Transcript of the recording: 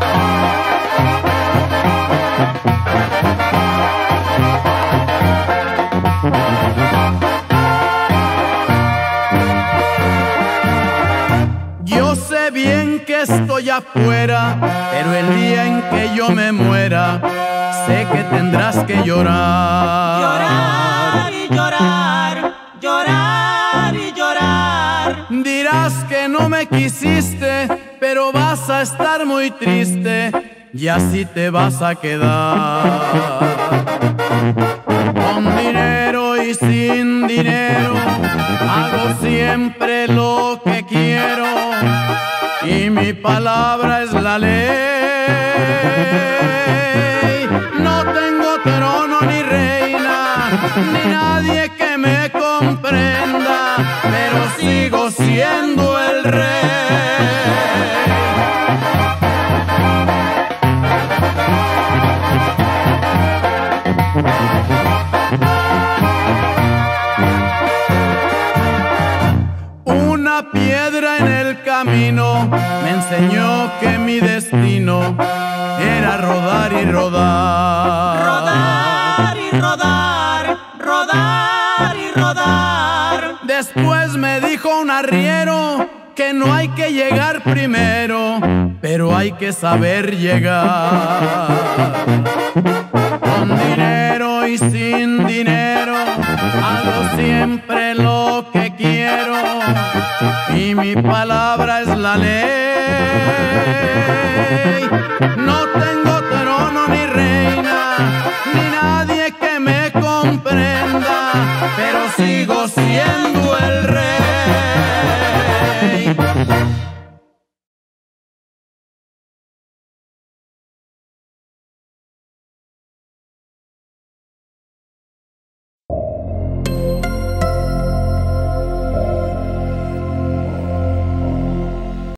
Yo sé bien que estoy afuera, pero el día en que yo me muera, sé que tendrás que llorar. Llorar y llorar, llorar y llorar. Dirás que no me quisiste, pero vas a estar muy triste y así te vas a quedar. Con dinero y sin dinero, hago siempre lo que quiero y mi palabra es la ley. No tengo trono ni reina, ni nadie que me comprenda, pero sigo siendo el rey. Una piedra en el camino me enseñó que mi destino era rodar y rodar. Rodar y rodar, rodar y rodar. Después me dijo un arriero que no hay que llegar primero, pero hay que saber llegar. Con dinero y sin dinero, hago siempre lo que quiero y mi palabra es la ley.